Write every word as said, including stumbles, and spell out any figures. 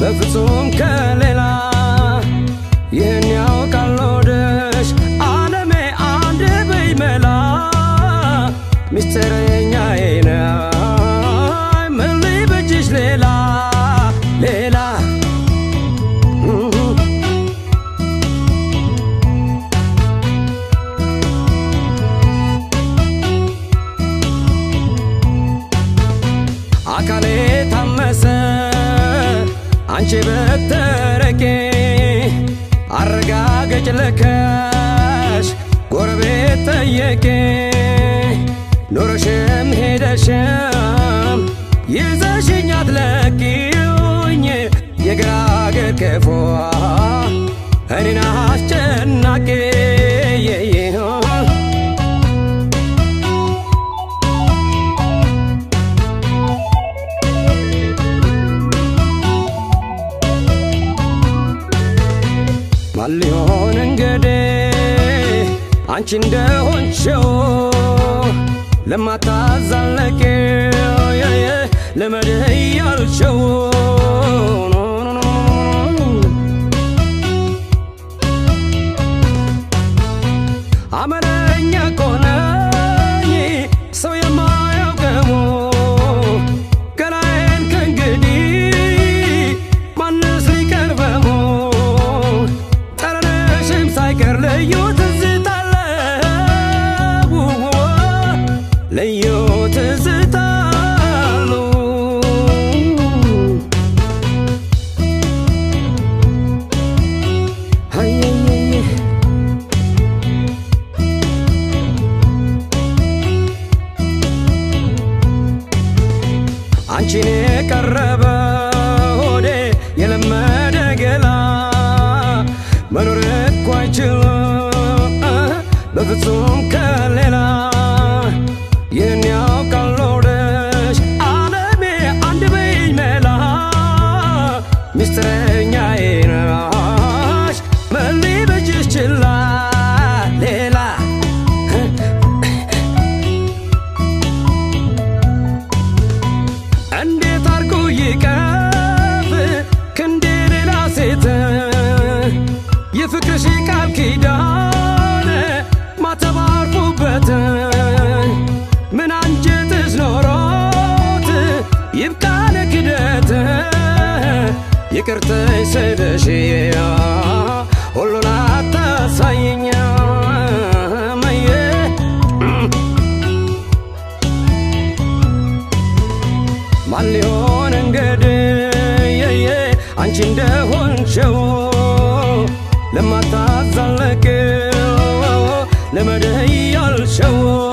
በፍጹም ከሌላ ይህን ያውቃል ወደሽ ዓለሜ አንድ በይመላ ሚስጥረኛዬ ነይ ምን ሊበጅሽ ሌላ ሌላ አካሌ ታመሰ አንቺ በተረቄ አረጋገጭ ለከሽ ጎረቤት ጠየቄ ኖረሽም ሄደሽም ይዘሽኝ አትለቂውኝ የግራገር ከፎ እኔን አስጨናቂ ማልሆን እንገዴ አንቺ እንደሆንሽው ለማታዛለቂው ለመድህ ያልሽው አመረኛ ቆነኝ ሰው የማያውቀው ገላዬን ከእንግዲህ ማንስ ሊቀርበው ጠረንሽም ሳይቀር ልዩ ትዝታለው ልዩ ትዝታለው አንቺን የቀረበ ሆዴ የለመደ ገላ መኖር እኮ አይችልም በፍጹም ከሌላ ይህን ያውቃል ወደሽ ዓለሜ አንድ በይኝ መላ ሚስጥረኛዬ ነሽ ምን ሊበጅሽ ችላ ሌላ እንዴት አርጎ ይቀፍ ክንዴ ሌላ ሴት የፍቅርሽ ቃል ኪዳን ማተባርፉበት ምን አንጀትስ ኖሮት ይብቃን ክደት ይቅርተይ ስልሽ ሁሉን አታሳይኝ መዬ ማን ሊሆን እንግዲህ አንቺ እንደሆንሽው ለማታዛለቂው ለመድህ ያልሽው